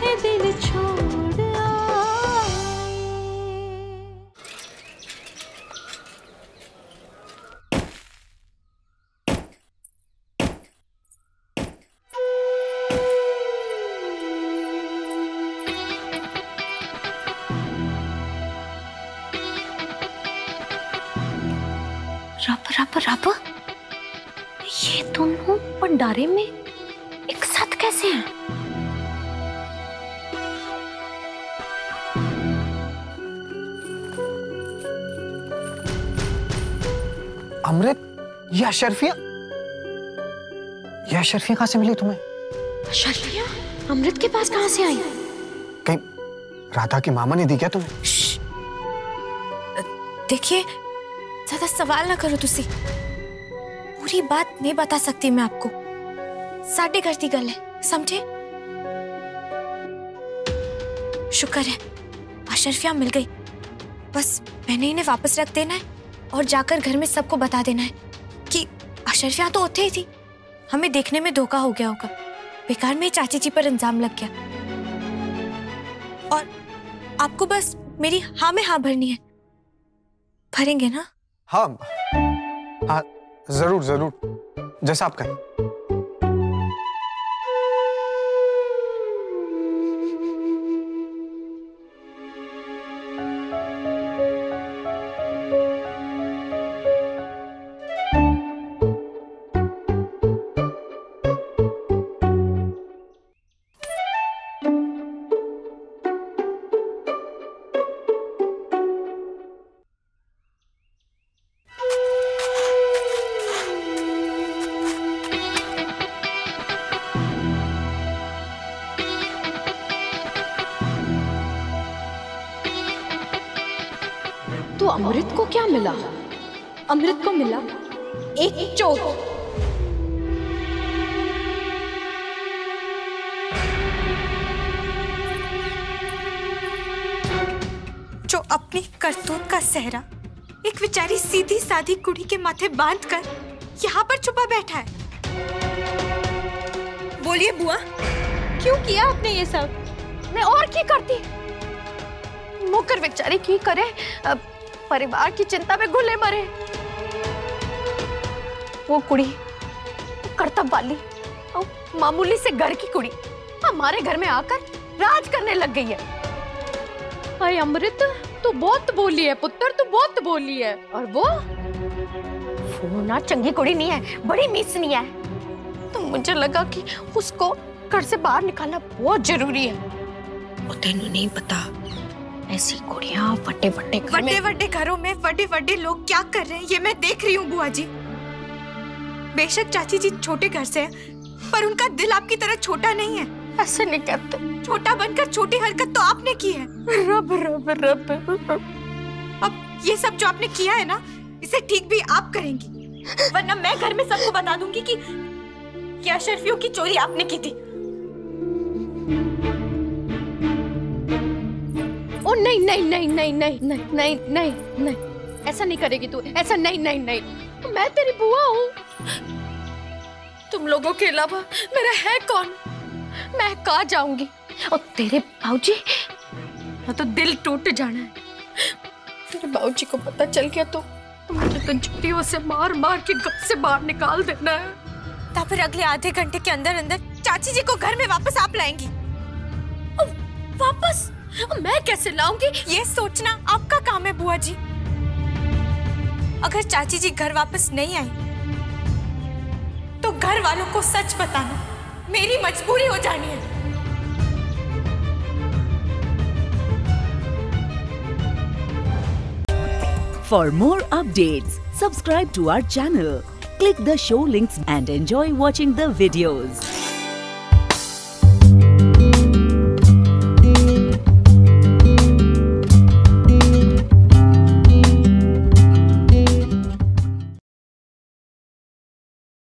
दिल छोड़ आए। रब रब रब, ये दोनों भंडारे में एक साथ कैसे हैं? अमृत, ये अशरफिया कहाँ से मिली तुम्हें? अशरफिया अमृत के पास कहाँ से आई? कहीं राधा की मामा ने दी क्या तुम्हें? देखिए, ज्यादा सवाल ना करो तुसी। पूरी बात नहीं बता सकती मैं आपको। साढ़े घर की गल है, समझे? शुक्र है अशरफिया मिल गई। बस मैंने इन्हें वापस रख देना है और जाकर घर में सबको बता देना है कि अशरफिया तो उत्थे ही थी। हमें देखने में धोखा हो गया होगा। बेकार में चाची जी पर इल्जाम लग गया। और आपको बस मेरी हाँ में हाँ भरनी है। भरेंगे ना? हाँ हाँ, जरूर जरूर, जैसा आप कहें। तो अमृत को क्या मिला? अमृत को मिला एक चोट। जो अपनी करतूत का सहरा एक बेचारी सीधी सादी कुड़ी के माथे बांधकर यहाँ पर छुपा बैठा है। बोलिए बुआ, क्यों किया आपने ये सब? मैं और क्या करती? मुकर बेचारी की करे, परिवार की चिंता में घुले मरे। वो कुड़ी कर्तव्य वाली और मामूली से घर की कुड़ी हमारे घर में आकर राज करने लग गई है। अरे अमृत, तू बहुत बोली है पुत्र, तू बहुत बोली है। और वो ना चंगी कुड़ी नहीं है, बड़ी मीसनी है। तो मुझे लगा कि उसको घर से बाहर निकालना बहुत जरूरी है। वो तेनू नहीं पता, ऐसी कुड़ियां वड्डे वड्डे घरों में वड्डे वड्डे लोग क्या कर रहे हैं ये मैं देख रही हूँ बुआ जी। बेशक चाची जी छोटे घर से हैं, पर उनका दिल आपकी तरह छोटा नहीं है। ऐसे नहीं कहते। छोटा बनकर छोटी हरकत तो आपने की है। रब रब रब। अब ये सब जो आपने किया है ना, इसे ठीक भी आप करेंगी, वरना मैं घर में सबको बता दूंगी कि अशरफियों की चोरी आपने की थी। ओ नहीं नहीं नहीं नहीं नहीं नहीं नहीं नहीं नहीं, ऐसा नहीं करेगी तू, ऐसा नहीं नहीं नहीं। मैं तेरी बुआ हूँ। तुम लोगों के अलावा मेरा है कौन? मैं कहाँ जाऊंगी? और तेरे बाबूजी तो दिल टूट जाना है। तेरे बाबूजी को पता चल गया तो मुझे तो जुतियों से मार मार के घर से बाहर निकाल देना है। तो फिर अगले आधे घंटे के अंदर अंदर चाची जी को घर में वापस आप लाएंगी। वापस? मैं कैसे लाऊंगी? ये सोचना आपका काम है बुआ जी। अगर चाची जी घर वापस नहीं आई तो घर वालों को सच बताना मेरी मजबूरी हो जानी है। For more updates, subscribe to our channel, click the show links and enjoy watching the videos.